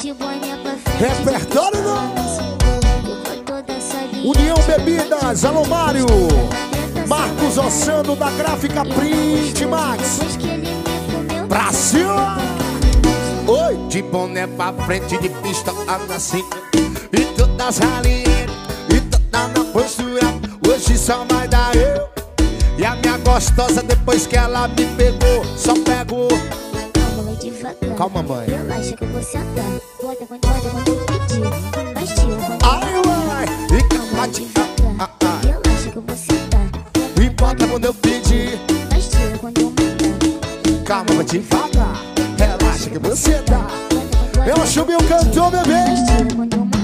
Repertório novo. União Bebidas, alô Mário. Marcos Ossando da Gráfica Print Max. Pra cima. Oi, de boné pra frente, de pistola na cinta. E todas aliens, e toda na postura. Hoje só vai dar eu e a minha gostosa. Depois que ela me pegou, só pegou. Calma, mãe. Relaxa que eu vou sentar. Bota quando eu pedir. Mas tira quando ai, uai. E calma devagar. Relaxa que eu vou sentar. E bota quando eu pedir. Mas tira quando eu mandar. Calma devagar. Relaxa que você dá. Eu chamei o cantor, bebê. Mas tira quando eu mandar.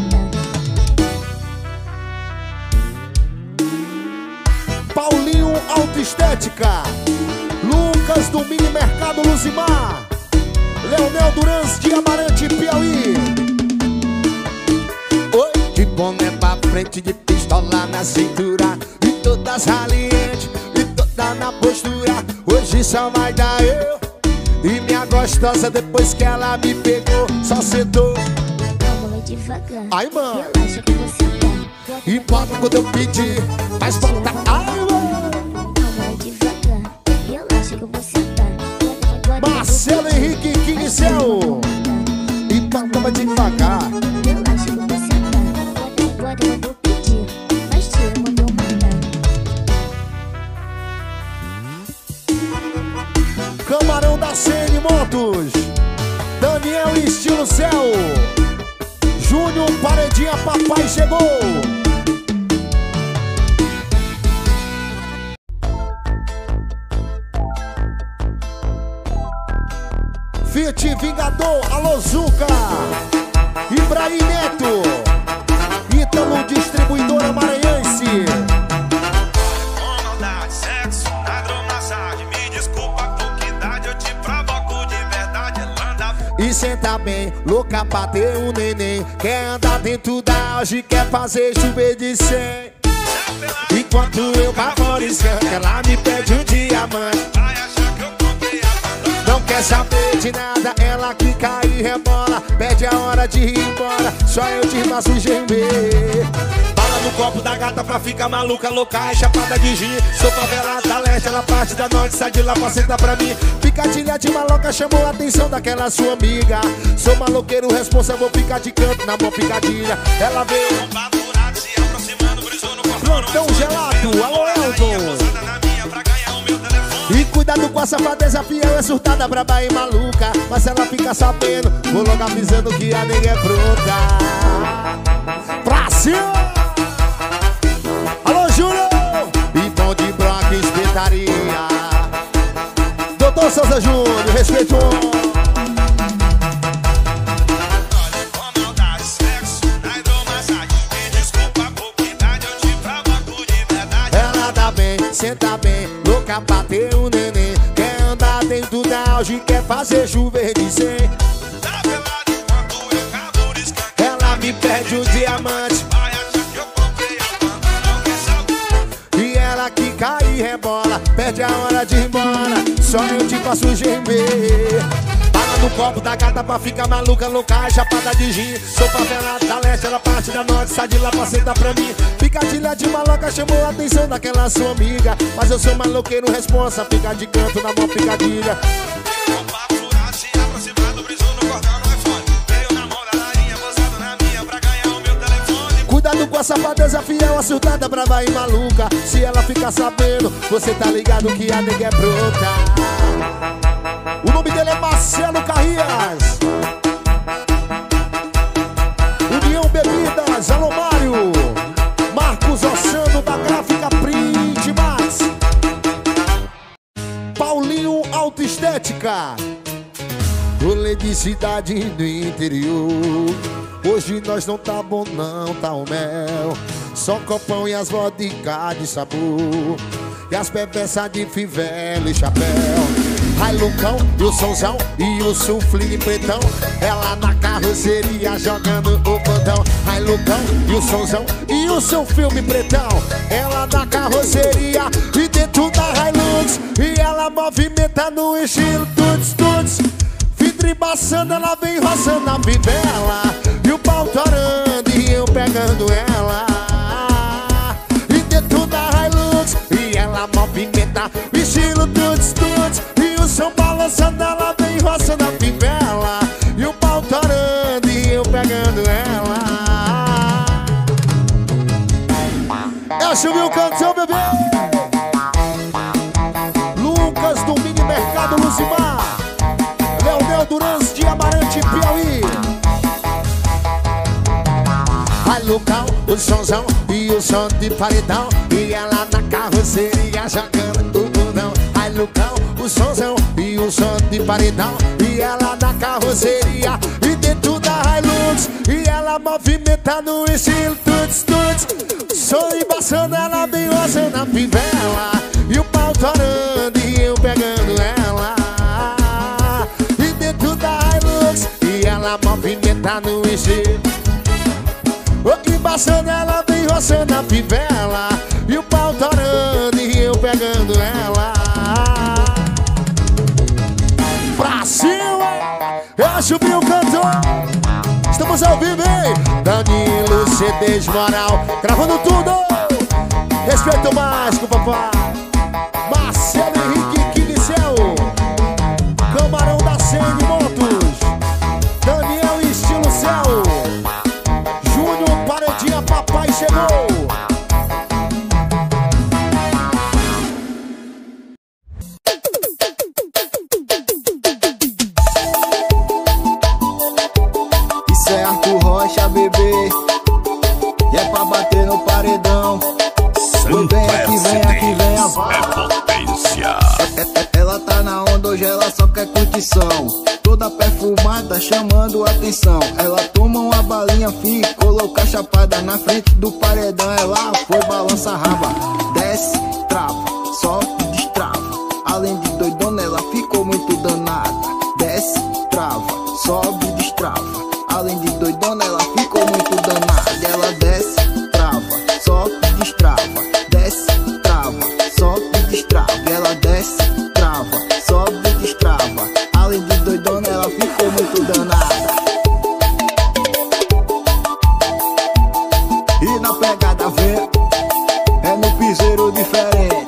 Paulinho Autoestética. Lucas do Mini Mercado Luzimar. Leonel Durans de Amarante, Piauí. Oi, de boné pra frente, de pistola na cintura. E todas salientes, e toda na postura. Hoje só vai dar eu e minha gostosa. Depois que ela me pegou, só sentou. Calma devagar. Ai, mano. Relaxa que eu vou sentar. E bota quando eu pedir. Mas bota, ai, mano. Calma devagar. Relaxa que eu vou sentar. Marcelo Henrique Quinzel. E bota devagar. Relaxa que eu vou sentar. Bota quando eu pedir. Mas tira quando eu mandar. Camarão da CN Motos. Daniel Estilo Céu. Júnior Paredinha, papai chegou. Fiat Vingador, alô Zuca. Ibrahim Neto. Ítalo Distribuidora Maranhense. Com maldade, sexo, hidromassagem. Me desculpa por que idade eu te provoco de verdade. Ela anda E senta bem, louca pra ter um neném. Quer andar dentro da auge, quer fazer chover de 100. Enquanto eu favorecendo, ela me pede um diamante. vai achar que eu comprei a banana. Não quer saber de nada, ela clica e rebola. Pede a hora de ir embora, só eu te faço gemer. Bala no copo da gata pra ficar maluca, louca, é chapada de gin. Sou favelada da leste, ela parte da norte, sai de lá pra sentar pra mim. Picadilha de maloca chamou a atenção daquela sua amiga. Sou maloqueiro responsa, vou ficar de canto na mão picadilha. Ela veio Baturado se aproximando, brisou no portão. plantão gelado, alô Elton. E cuidado com a safadeza, fiel é surtada, braba e maluca. Mas ela fica sabendo, vou logo avisando que a nega é pronta. Pra cima! Alô Júnior! E pão de broca, espetaria. Doutor Souza Júnior, respeitou. Com maldade, sexo, hidromassagem. Me desculpa por que idade eu te provoco de verdade. Ela tá bem, senta bem, louca pra ter um neném. Quer andar dentro da auge, quer fazer chover de 100. Tá pelado enquanto eu cavo escancar. Ela me pede um diamante. Vai achar que eu comprei a banana. Não quer saber. E ela que cai e rebola, perde a hora de ir embora, só eu te faço gemer. Bala no copo da gata pra ficar maluca, louca, chapada de gin. Sou favelada da leste, ela parte da norte, sai de lá pra sentar pra mim. Picadilha de maloca chamou a atenção daquela sua amiga. Mas eu sou maloqueiro responsa, fica de canto na mão picadilha. Baturado se aproximando, brisou no cordão no iPhone. Veio na mão da Larinha, gozado na minha pra ganhar o meu telefone. Cuidado com a safadeza, fiel, a surtada, brava e maluca. Se ela ficar sabendo, você tá ligado que a nega é pronta. O nome dele é Marcelo Carrias. União Bebidas, alô Mário. Marcos Ossando da Gráfica Print Max. Paulinho Autoestética. Rolê de cidade do interior. Hoje nós não tá bom não, tá o mel. Só copão e as vodka de sabor. E as pepeças de fivela e chapéu. Ai Lucão e o sonzão e o sufle pretão. Ela na carroceria jogando o botão. Ai Lucão e o sonzão e o seu filme pretão. Ela na carroceria e dentro da Hilux. E ela movimenta no estilo tuts tuts. Vidrinho embaçando, ela vem roçando a fivela. E o pau torando e eu pegando ela. E dentro da Hilux e ela movimenta o estilo tuts tuts. E o som balançando, ela vem roçando a fivela. E o pau torando e eu pegando ela. Eu chamei o cantor, bebê. Lucas do Mini Mercado Luzimar, Leonel Durans de Amarante, Piauí. Vai local, o somzão e o som de paredão. E ela na carroceria jogando o bundão. Vai local, o somzão e o som de paredão. E ela na carroceria e dentro da Hilux. E ela movimenta no estilo tuts tuts. Som embaçando, ela vem roçando a fivela. E o pau torando e eu pegando ela. E dentro da Hilux e ela movimenta no estilo. Embaçando, ela vem roçando a fivela. E o pau torando e eu pegando ela. Pra cima, eu subi o cantor. Estamos ao vivo, hein? Danilo CDs Moral, gravando tudo. Respeito mais com o papai Marcelo Henrique Quinicel, Camarão da CN Motos, Daniel Estilo Céu, Júnior Paredinha, papai chegou. Isso é Arthur Rocha, bebê. E é pra bater no paredão. Vem aqui, vem a vai. É potência. Ela tá na onda, hoje ela só quer curtição. Toda perfumada, chamando atenção. Ela toma uma balinha, fica, coloca a chapada na frente do paredão. Ela foi, balança a raba, desce, trava, sobe, destrava. Além de doidona, ela ficou muito danada. Desce, trava, sobe, destrava. Além de doidona, ela ficou muito danada. Ela desce, trava, sobe, destrava. Desce, trava, sobe, destrava. Ela desce, trava, sobe, destrava. Além de doidona, ela ficou muito danada. E na pegada vem, é no piseiro diferente.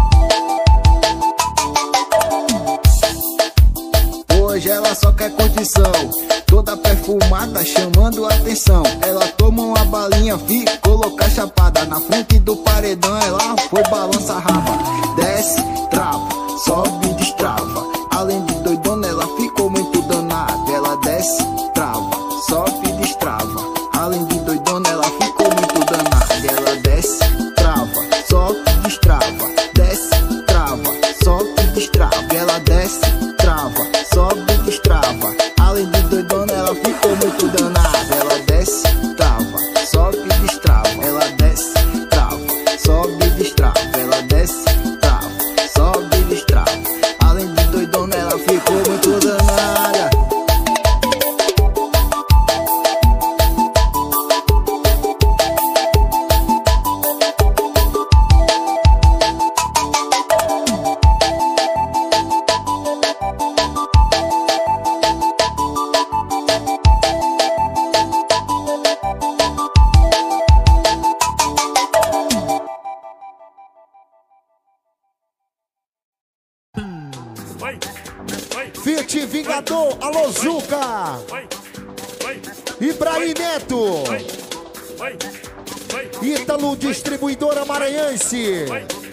Hoje ela só quer curtição. Toda perfumada, chamando atenção. Ela toma uma balinha, fica, coloca a chapada na frente do paredão. Ela foi, balança a raba, desce, trava, sobe, destrava. Além de doidona, ela ficou muito danada. Ela desce, trava, sobe, destrava. Além de doidona, ela ficou muito danada. Ela desce, trava, sobe, destrava. Desce, trava, sobe, destrava. Ela desce, trava, sobe, destrava. Além de doidona, ela ficou muito danada. Ela desce, trava, sobe, destrava. Ela desce, trava, sobe, destrava. Ela desce, trava, sobe, destrava. Além de doidona, ela ficou muito danada. Fit Vingador, alô Zuca, Ibrahim Neto, Ítalo Distribuidora Maranhense.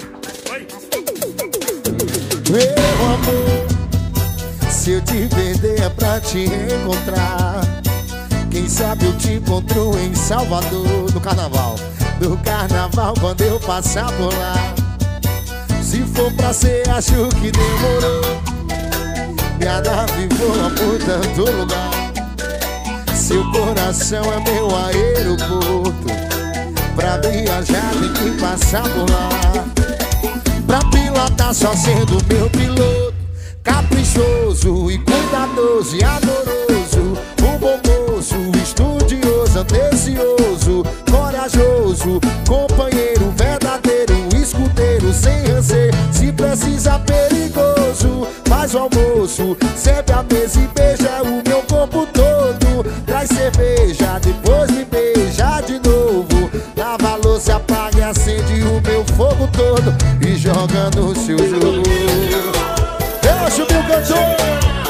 Meu amor, se eu te perder é pra te encontrar. Quem sabe eu te encontro em Salvador, no carnaval. No carnaval, quando eu passar por lá. Se for pra ser, acho que demorou. Minha nave voa por tanto lugar. Seu coração é meu aeroporto. Pra viajar tem que passar por lá. Pra pilotar só sendo meu piloto. Caprichoso e cuidadoso e amoroso. Um bom moço, estudioso, ambicioso, corajoso, companheiro verdadeiro, escudeiro sem rancer. Se precisa perigoso. caprichoso, faz o almoço, serve a mesa e beija o meu corpo todo. Traz cerveja, depois me beija de novo. Lava a louça, apaga e acende o meu fogo todo e joga no seu jogo. Eu subi o cantor.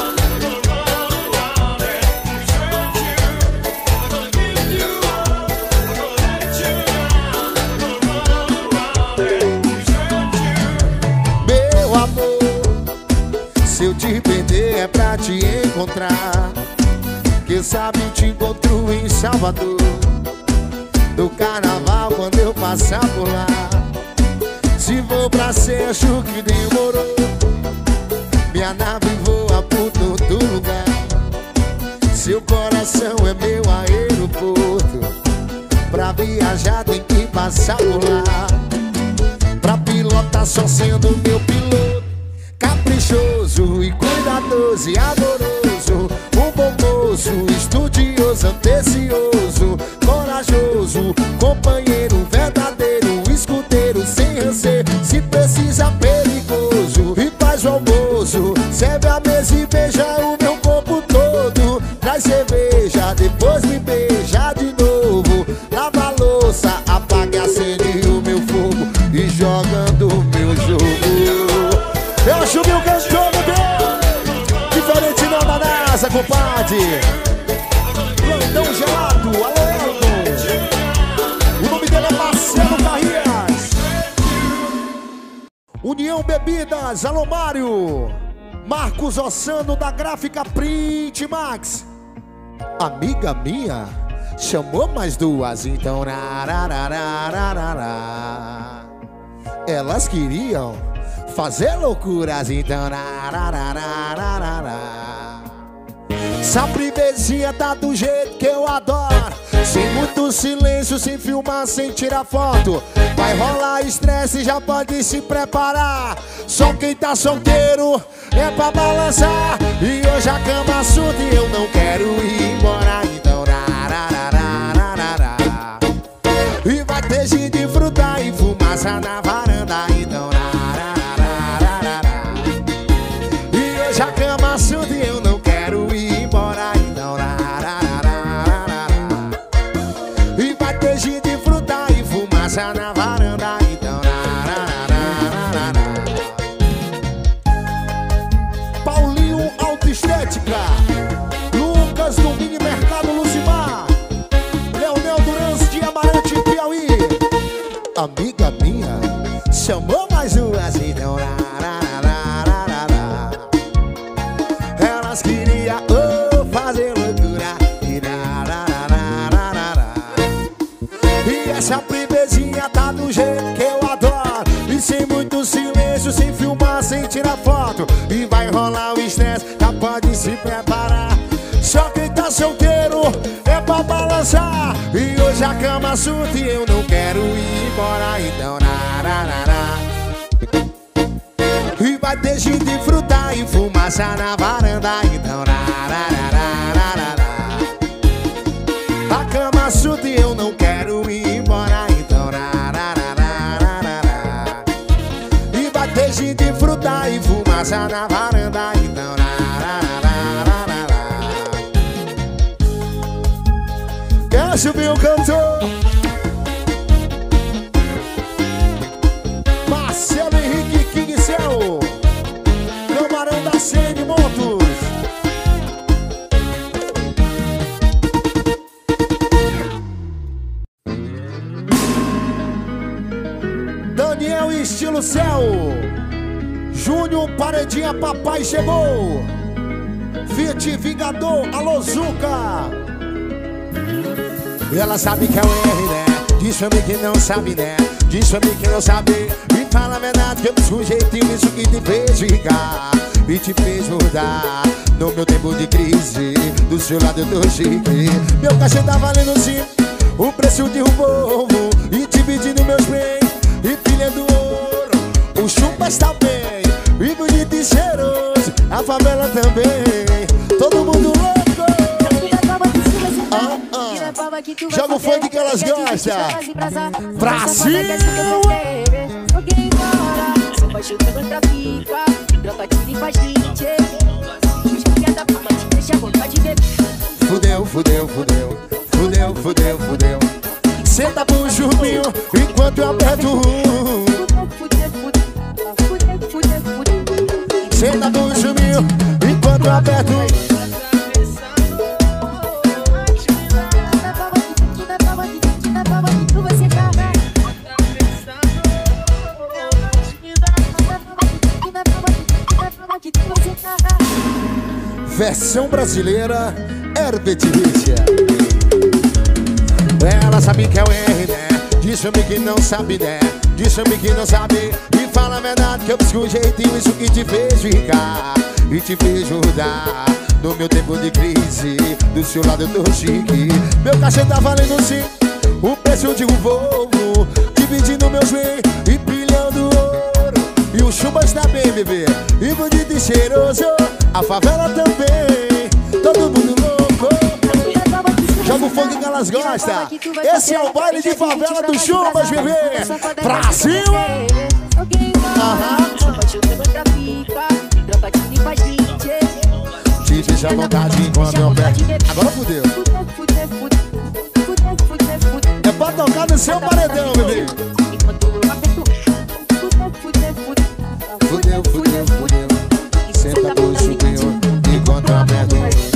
Se eu te perder é pra te encontrar. Quem sabe te encontro em Salvador, no carnaval quando eu passar por lá. Se vou pra Seixo que demorou, minha nave voa por todo lugar. Seu coração é meu aeroporto, pra viajar tem que passar por lá. Pra pilotar só sendo meu piloto, caprichoso e cuidadoso e amoroso, um bom moço, estudioso, atencioso, corajoso, companheiro verdadeiro, escudeiro sem receio, se precisa perigoso. E faz o almoço, serve a mesa e beija o meu corpo todo. Traz cerveja, depois me beija de novo. Lava a louça, apaga e acende o meu fogo e jogando o meu jogo. Eu subi o cantor, bebê. Diferente não da NASA, compadre. Plantão gelado, alô Elton. O nome dele é Marcelo Carrias. União Bebidas, alô Mário. Marcos Ossano da Gráfica Print Max. Amiga minha, chamou mais duas, então elas queriam fazer loucuras, então essa primezinha tá do jeito que eu adoro, sem muito silêncio, sem filmar, sem tirar foto. Vai rolar estresse, já pode se preparar. Só quem tá solteiro é pra balançar. E hoje a cama surda e eu não quero ir embora, então e vai ter gin de fruta e fumaça na varanda, então e hoje a cama surda e eu não quero ir embora, então e vai ter gin de fruta e fumaça na varanda, então Paulinho Autoestética, Lucas do Mini Mercado Lucimar, Leonel Durans de Amarante, Piauí. Amiga minha, chamou mais duas, então elas queriam fazer loucura e essa primezinha tá do jeito que eu adoro, e sem muito silêncio, sem filmar, sem tirar foto. E vai rolar o estresse, já pode se preparar. Só quem tá solteiro é pra balançar. E hoje a cama surta e eu não quero ir embora, então e vai ter gin de fruta e fumaça na varanda, então a cama surta e eu não quero ir embora, então e vai ter gin de fruta e fumaça na varanda, então quer subir o cantor? Marcelo Henrique King Cell, Camarão da CN Motos. Daniel Estilo Céu, Júnior Paredinha Papai chegou. Fiat Vingador, alô Zuca. Ela sabe que é o R, né? Diz pra mim que não sabe, né? Diz pra mim que não sabe. Me fala a verdade que eu me sujeitinho, isso que te fez ficar e te fez mudar. No meu tempo de crise, do seu lado eu tô chique. Meu cachê tá valendo sim o preço de um povo, e dividindo meus bens e pilha do ouro. O chupa está bem, e bonito e cheiroso, a favela também, todo mundo louco. Joga o funk que elas gostam. Brasil! compartilhe com a gente. Joguinha da fama te deixa à vontade de beber. Fudeu, fudeu, fudeu. Fudeu, fudeu, fudeu. Senta pro chupinho enquanto eu aperto um. Senta pro chupinho enquanto eu aperto um. Versão brasileira, Herbert Richard. Ela sabe que é o R, né? Diz-me que não sabe, né? Diz-me que não sabe. E fala a verdade que eu busco um jeitinho. Isso que te fez ficar e te fez ajudar. No meu tempo de crise, do seu lado eu tô chique. Meu cachê tá valendo sim o preço de um Volvo, dividindo meus bens e pilhando ouro. E o chuva está bem, bebê, e bonito e cheiroso. A favela também, todo mundo louco. Joga o fogo que elas gostam. Esse é o baile de favela do Chuvas, bebê. Pra cima! Te deixa à vontade enquanto eu pego. Agora fudeu. É pra tocar no seu paredão, bebê. Fudeu, fudeu, fudeu. Senta pro chupinho enquanto eu aperto.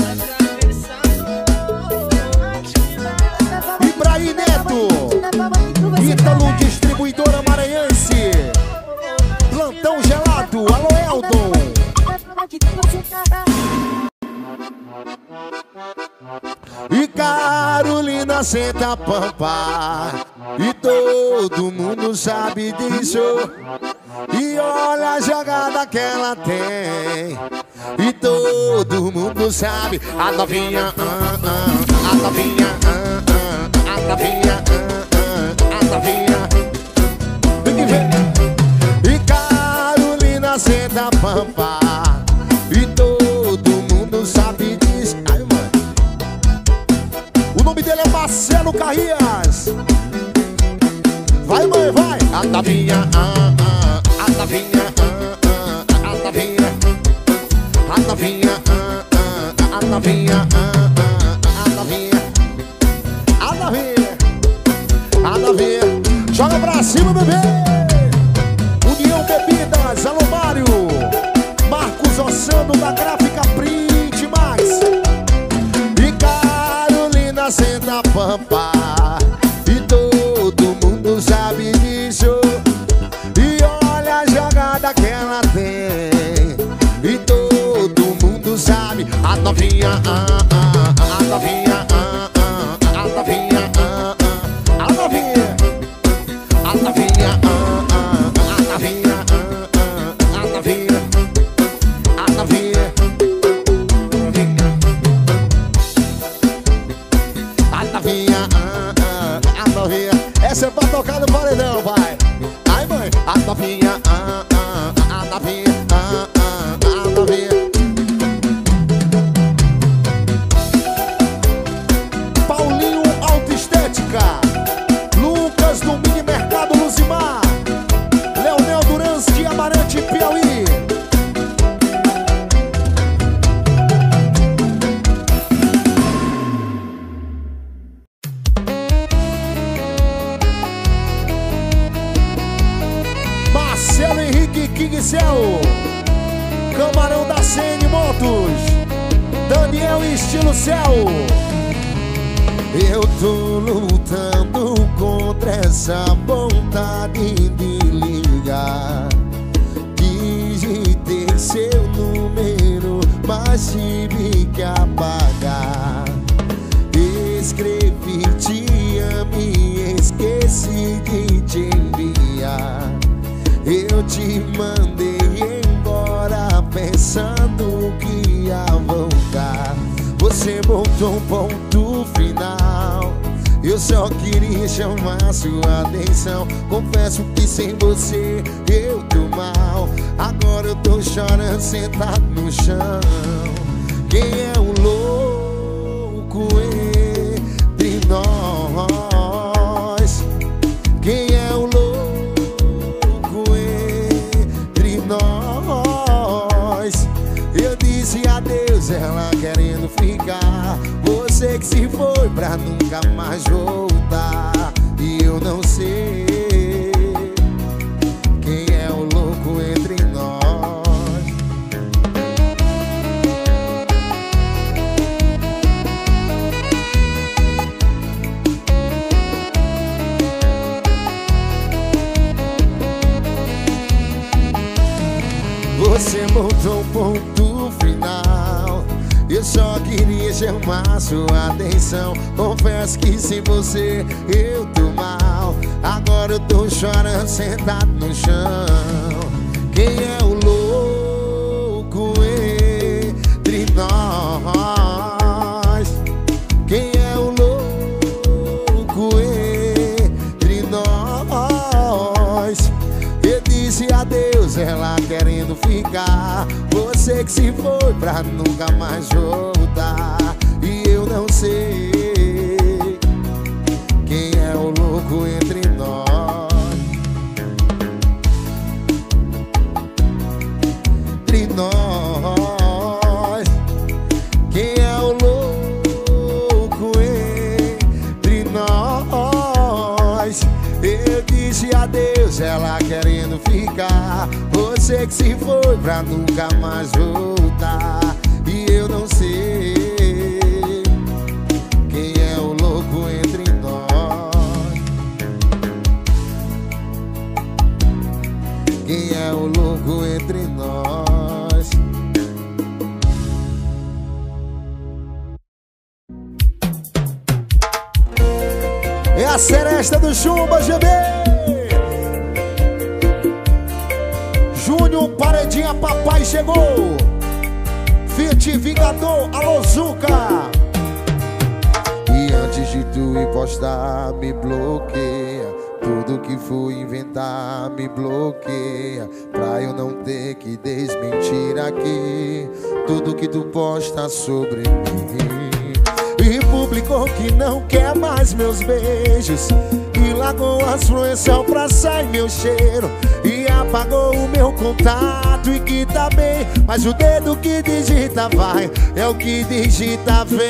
Ibrahim Neto, Ítalo Distribuidora Maranhense, Plantão Gelado, alô Eldon. E Carolina senta a pampa, e todo mundo sabe disso. E olha a jogada que ela tem, e todo mundo sabe. A novinha, a novinha, a novinha, a novinha. Vem que vem. E Carolina senta a pampa, e todo mundo sabe disso. Ai, mano. O nome dele é Marcelo Carrias. Vai, mãe, vai. A novinha, a novinha, a novinha, a novinha, a novinha, a novinha, a novinha, a novinha. Joga pra cima, bebê. União Bebidas, alô Mário, Marcos Ossando da Gráfica Print Max. E Carolina senta a pampa, e todo mundo sabe disso. Que ela tem, e todo mundo sabe. A novinha, a novinha, a novinha, a novinha, a novinha, a novinha, a novinha, a novinha, a novinha, a novinha. Essa é pra tocar no paredão, vai. Ai, mãe, a novinha, a novinha, a novinha. Paulinho Autoestética, Lucas do Mini Mercado Luzimar, Leonel Duranski, Amarante, Piauí. Marcelo Henrique Kingcel, Camarão da CN Motos, Daniel Estilo Céu. Eu tô lutando contra essa vontade de ligar. Digitei seu número, mas tive que apagar. Escrevi te amo e esqueci de te enviar. Eu te mandei embora pensando que ia voltar. Você botou um ponto final. Eu só queria chamar sua atenção. Confesso que sem você eu tô mal. Agora eu tô chorando sentado no chão. Quem é o louco entre nós? Quem é o louco entre nós? que se foi pra nunca mais voltar. E eu não sei quem é o louco entre nós. Você botou um ponto final. Eu só queria chamar sua atenção. Confesso que sem você eu tô mal. Agora eu tô chorando sentado no chão. Quem é o louco entre nós? Quem é o louco entre nós? Eu disse adeus, ela querendo ficar. Você que se foi pra nunca mais voltar. E eu não sei quem é o louco entre nós. Entre nós. Quem é o louco entre nós? Eu disse adeus, ela querendo ficar. Você que se foi pra nunca mais voltar. E eu não sei quem é o louco entre nós. Quem é o louco entre nós? É a seresta do Chumba, GB. Júnior Paredinha, papai chegou. Fit Vingador, alô Zuca. E antes de tu ir postar, me bloqueia. Tudo que for inventar, me bloqueia. Pra eu não ter que desmentir aqui tudo que tu posta sobre mim. E publicou que não quer mais meus beijos. E largou as flores só pra sair meu cheiro. E apagou o meu contato e que tá bem. Mas o dedo que digita vai, é o que digita vem.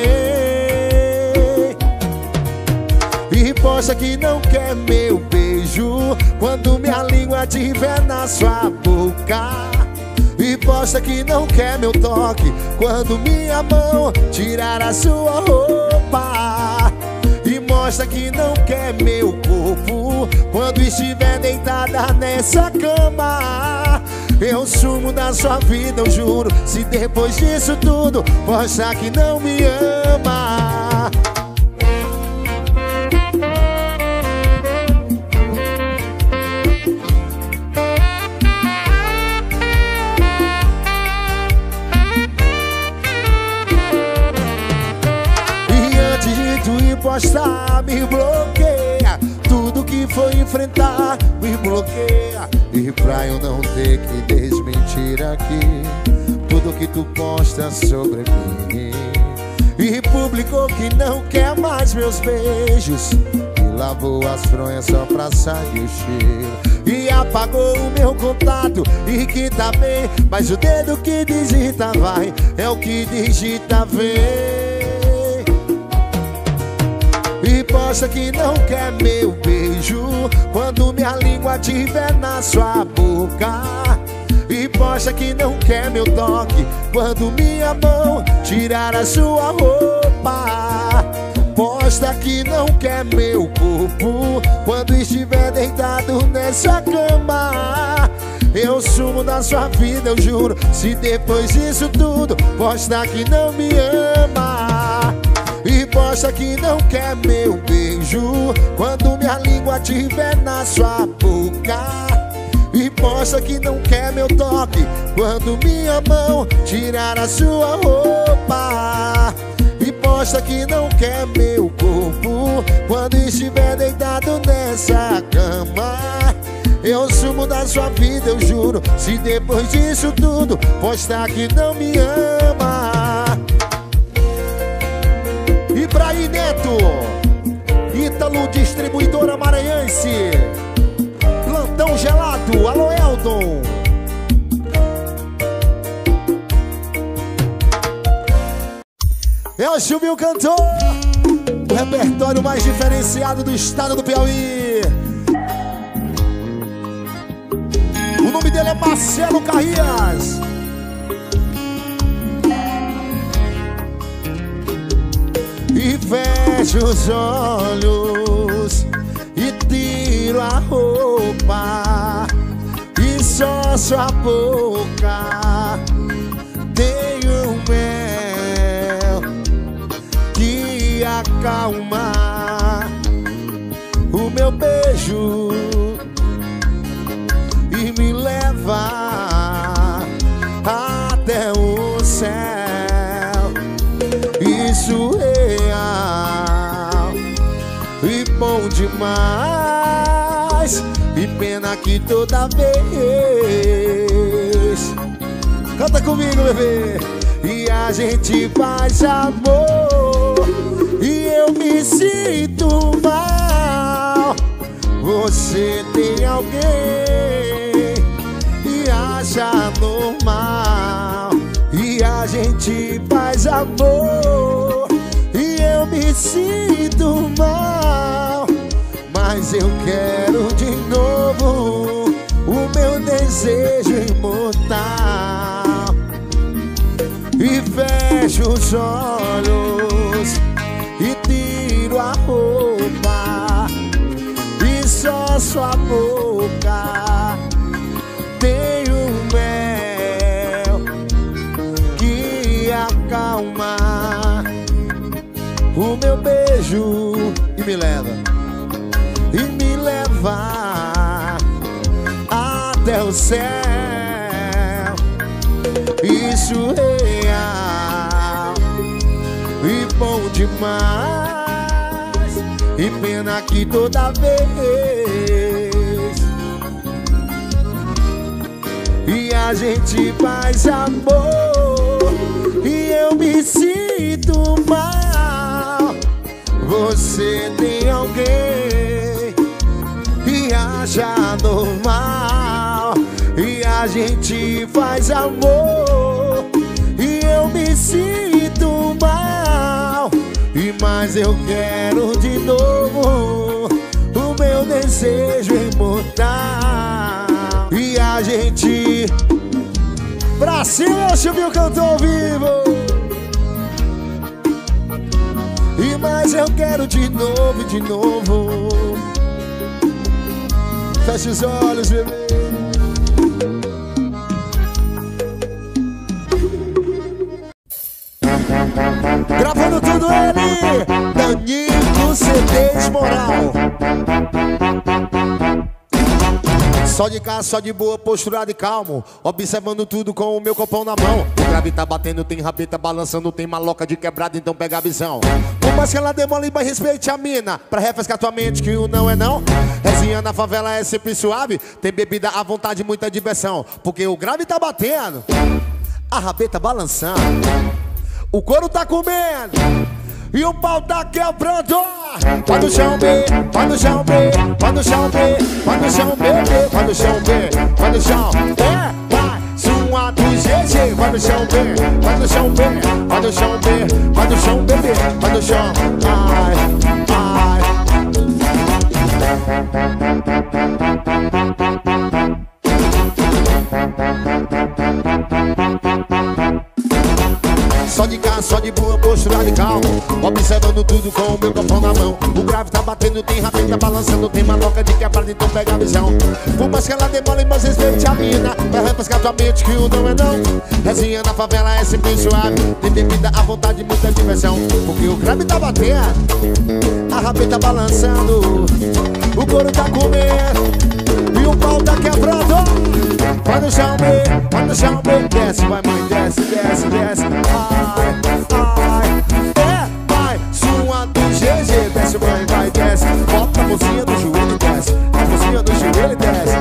E posta que não quer meu beijo quando minha língua estiver na sua boca. E posta que não quer meu toque quando minha mão tirar a sua roupa. E mostra que não quer meu corpo quando estiver deitada nessa cama. Eu sumo da sua vida, eu juro. Se depois disso tudo mostra que não me ama. Postar, me bloqueia. Tudo que for enfrentar, me bloqueia. E pra eu não ter que desmentir aqui tudo que tu posta sobre mim. E publicou que não quer mais meus beijos. E lavou as fronhas só pra sair o cheiro. E apagou o meu contato e que tá bem. Mas o dedo que digita vai, é o que digita vem. E posta que não quer meu beijo quando minha língua estiver na sua boca. E posta que não quer meu toque quando minha mão tirar a sua roupa. Posta que não quer meu corpo quando estiver deitado nessa cama. Eu sumo da sua vida, eu juro. Se depois disso tudo posta que não me ama. E posta que não quer meu beijo quando minha língua estiver na sua boca. E posta que não quer meu toque quando minha mão tirar a sua roupa. E posta que não quer meu corpo quando estiver deitado nessa cama. Eu sumo da sua vida, eu juro. Se depois disso tudo posta que não me ama. Ibrahim Neto, Ítalo Distribuidora Maranhense, Plantão Gelado, alô Eldon. É o Silvio Cantor, o repertório mais diferenciado do estado do Piauí. O nome dele é Marcelo Carrias. E fecho os olhos e tiro a roupa, e só sua boca tem um mel que acalma o meu beijo e me leva até o céu. Isso real e bom demais. E pena que toda vez, canta comigo, bebê, e a gente faz amor e eu me sinto mal. Você tem alguém e acha normal, e a gente faz amor e eu me sinto mal. Mas eu quero de novo o meu desejo imortal. E fecho os olhos e tiro a roupa, e só sua boca tem um mel que acalma o meu beijo e me leva até o céu. Isso real e bom demais. E pena que toda vez e a gente faz amor e eu me sinto mal. Você tem alguém e acha normal, e a gente faz amor e eu me sinto mal. E mais eu quero de novo o meu desejo imortal. E a gente pra cima, Silvio Cantor ao vivo. E mais eu quero de novo, de novo. Feche os olhos, bebê. Gravando tudo ele, Danilo CDs Moral. Só de casa, só de boa, posturado e calmo, observando tudo com o meu copão na mão. O grave tá batendo, tem rabeta balançando, tem maloca de quebrada, então pega a visão. Por mais que ela demole, mas respeite a mina, pra refrescar tua mente que o não é não. Resinha na favela é sempre suave, tem bebida à vontade, muita diversão. Porque o grave tá batendo, a rabeta balançando, o couro tá comendo e o pau tá quebrando. Vai no chão, B, vai no chão, B, vai no chão, B, vai no chão, B, vai no chão, B, vai no chão, vai sua do GG, vai no chão, B, vai no chão, B, vai no chão, B, vai no chão, bebê, vai no chão, ai, ai. Só de casa, só de boa, postura de calmo, observando tudo com o meu copão na mão. O grave tá batendo, tem rabeta balançando, tem maloca de quebrada, então pega a visão. Por mais que ela demole, mas respeite a mina, pra refrescar tua mente que o não é não. Resinha na favela é sempre suave, tem bebida à vontade, muita diversão. Porque o grave tá batendo, a rabeta balançando, o couro tá comendo e o pau tá quebrando. Vai no chão, B, vai no chão, B, desce, vai mãe, desce, desce, desce. Ai, ai, vai, sua do GG, desce mãe, vai, desce. Bota a mãozinha no joelho e desce, a mãozinha no joelho e desce.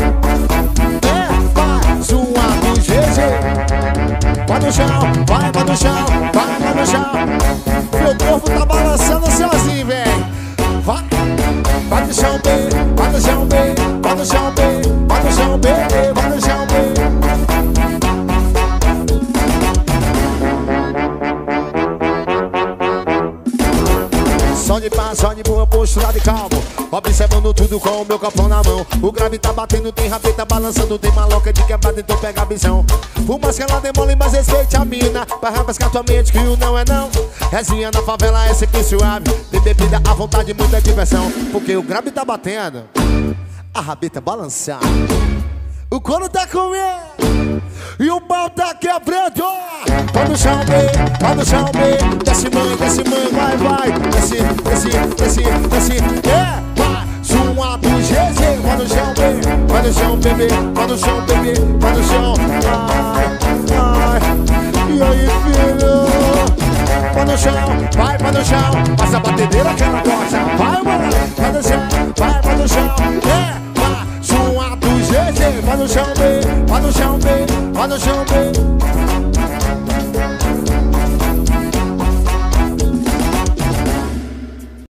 Vai, sua do GG. Vai no chão, vai no chão, vai no chão. Meu corpo tá balançando sozinho, véi. Vai no chão, B, vai no chão, B, vai no chão, B, vai no chão, B, vai no chão, B. misturado e calmo, observando tudo com o meu copão na mão. O grave tá batendo, tem rabeta balançando, tem maloca de quebrada, então pega a visão. Por mais que ela demole, mas respeite a mina, pra rabiscar tua mente que o não é não. Rezinha na favela é sempre suave, tem bebida à vontade, muita diversão. Porque o grave tá batendo, a rabeta balançar, o couro tá comendo e o pau tá quebrando. Vai no chão, bem, vai no chão, bem. Desce mãe, vai, vai. Desce, desce, desce, desce. É, vai, suado, GG. Vai no chão, bem, vai no chão, bebê. Vai no chão, bebê, vai no chão. Ai, ai. E aí, filho? Vai no chão, vai no chão. Passa a batedeira que ela gosta. Vai, mano, vai no chão, vai no chão. É, vai, suado, GG. Vai no chão, bem, vai no chão, bem, vai no chão, bem.